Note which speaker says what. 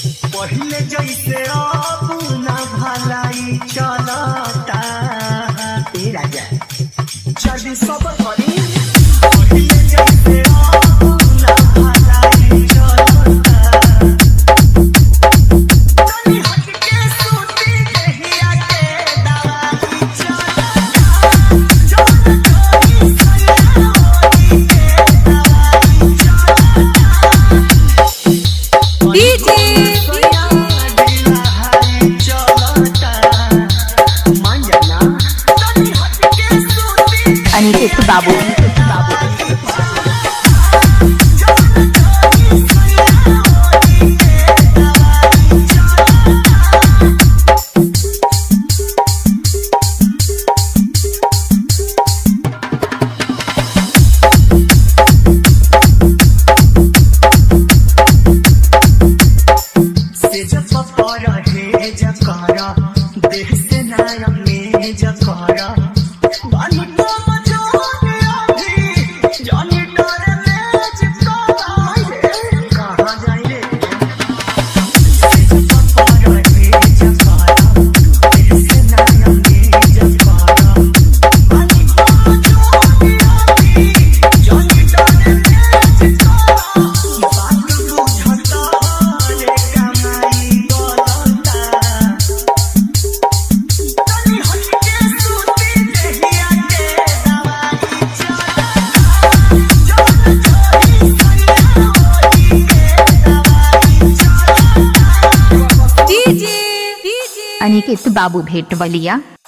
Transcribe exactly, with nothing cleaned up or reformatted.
Speaker 1: पहले जैसे अब ना भलाई चलता ए राजा जल्दी सब करी पहले जैसे अब ना भलाई चलता तनी हट के सूती कहिया के दवाई चलता जौन कोई सया होई के दवाई चलता डीजे
Speaker 2: अनिकेत बाबू
Speaker 1: से जब पर है जकरा देह से नाम में जकरा बानी तो मजोने अभी जानी डरे में चिपका कहां जाए रे से जब पर है जकरा देह से नाम में जकरा बानी तो मजोने अभी जानी डरे में चिपका बात बुझता रे कमाई गलता तनी हट के सूती कहिया के दवाई चलता जौन कोई सया होई के दवाई चलता
Speaker 2: अनिकेत बाबू भेट बलिया।